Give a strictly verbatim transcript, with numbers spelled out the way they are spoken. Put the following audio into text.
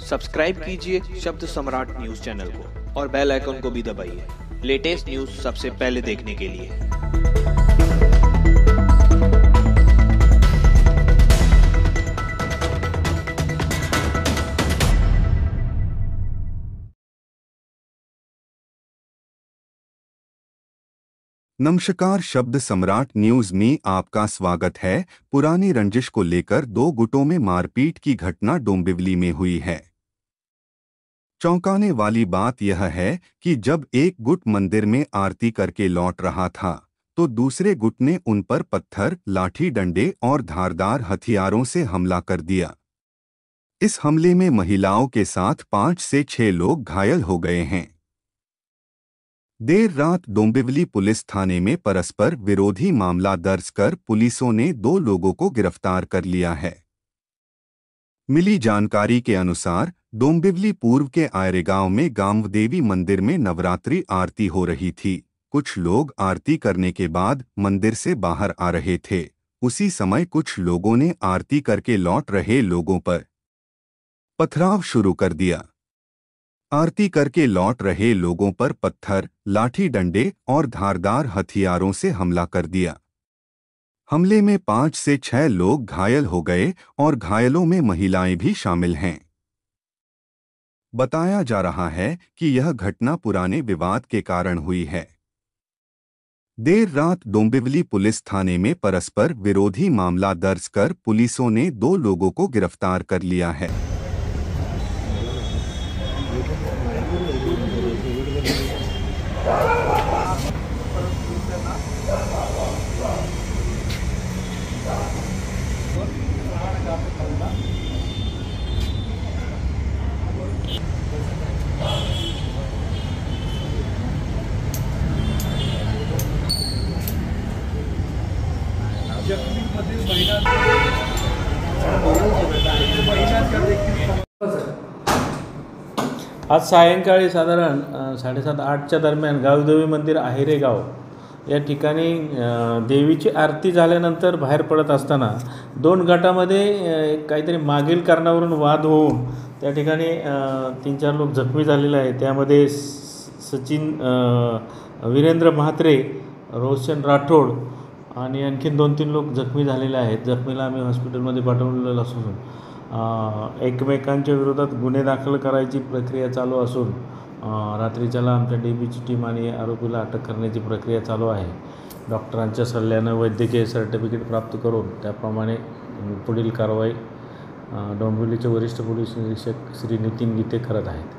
Subscribe कीजिए शब्द सम्राट न्यूज चैनल को और बेल आइकन को भी दबाइए लेटेस्ट न्यूज सबसे पहले देखने के लिए। नमस्कार, शब्द सम्राट न्यूज में आपका स्वागत है। पुरानी रंजिश को लेकर दो गुटों में मारपीट की घटना डोंबिवली में हुई है। चौंकाने वाली बात यह है कि जब एक गुट मंदिर में आरती करके लौट रहा था तो दूसरे गुट ने उन पर पत्थर, लाठी डंडे और धारदार हथियारों से हमला कर दिया। इस हमले में महिलाओं के साथ पाँच से छह लोग घायल हो गए हैं। देर रात डोंबिवली पुलिस थाने में परस्पर विरोधी मामला दर्ज कर पुलिसों ने दो लोगों को गिरफ्तार कर लिया है। मिली जानकारी के अनुसार डोंबिवली पूर्व के आयरे गांव में गांवदेवी मंदिर में नवरात्रि आरती हो रही थी। कुछ लोग आरती करने के बाद मंदिर से बाहर आ रहे थे। उसी समय कुछ लोगों ने आरती करके लौट रहे लोगों पर पथराव शुरू कर दिया। आरती करके लौट रहे लोगों पर पत्थर, लाठी डंडे और धारदार हथियारों से हमला कर दिया। हमले में पाँच से छह लोग घायल हो गए और घायलों में महिलाएं भी शामिल हैं। बताया जा रहा है कि यह घटना पुराने विवाद के कारण हुई है। देर रात डोंबिवली पुलिस थाने में परस्पर विरोधी मामला दर्ज कर पुलिसों ने दो लोगों को गिरफ्तार कर लिया है। आज सायंकाळी साधारण साडेसात आठच्या दरम्यान गावदेवी मंदिर आहिरे गाव या ठिकाणी देवीची आरती झाल्यानंतर बाहेर पडत असताना दोन गटामध्ये काहीतरी मागील कारणावरून वाद होऊन त्या ठिकाणी तीन चार लोक जखमी झालेले आहेत। त्यामध्ये सचिन वीरेंद्र म्हात्रे, रोशन राठोड आणि आणखीन दोन तीन लोक जखमी झालेले आहेत। जखमीला आम्ही हॉस्पिटलमध्ये पाठवलेलं असून एकमेकांच्या विरोधात गुन्हे दाखल करायची प्रक्रिया चालू असून रात्रीच्याला आमच्या डी बीची टीम आणि आरोपीला अटक करण्याची प्रक्रिया चालू आहे। डॉक्टरांच्या सल्ल्यानं वैद्यकीय सर्टिफिकेट प्राप्त करून त्याप्रमाणे पुढील कारवाई डोंबिवलीचे वरिष्ठ पोलीस निरीक्षक श्री नितीन गीते करत आहेत।